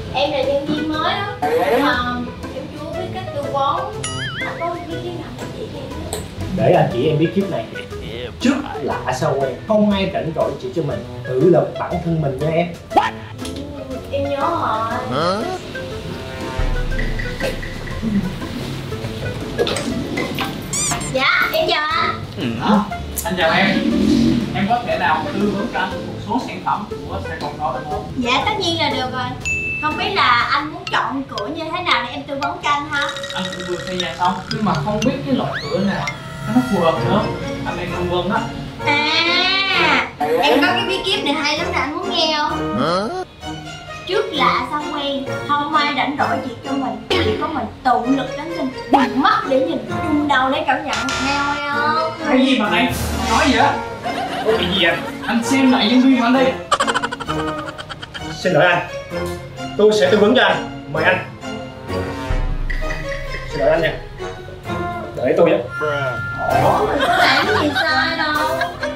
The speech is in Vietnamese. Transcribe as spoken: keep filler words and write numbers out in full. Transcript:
Em là nhân viên mới đó, mà em chưa biết cách tư vấn. Anh có biết cái nào để chỉ cho em? Để anh chỉ em bí kíp này. Trước lạ sau quen, không ai rảnh rỗi chỉ cho mình, tự lập bản thân mình nha em. Ừ, em nhớ rồi. Hả? Dạ, em chào anh. À, anh chào em. Em có thể nào tư vấn cho anh một số sản phẩm của Sài Gòn đó được không? Dạ, tất nhiên là được rồi. Không biết là anh muốn chọn cửa như thế nào để em tư vấn cho anh ha? Anh cũng vừa xây nhà xong, nhưng mà không biết cái loại cửa nào nó phù hợp nữa. Anh đang phân vân đó. À, em có cái bí kíp này hay lắm nè, anh muốn nghe không? Hả? Trước lạ sau quen, không ai rảnh rỗi chỉ cho mình, chỉ có mình tụ lực đánh sinh, bằng mắt để nhìn, chung đầu để cảm nhận, nghe không? Cái gì mà anh nói gì á? Có bị gì anh? Anh xem lại nhân viên của anh đi. Xin lỗi anh, tôi sẽ tư vấn cho anh. Mời anh. Xin lỗi anh nha. Đợi tôi nhé. Ủa, mình có làm gì sai đâu.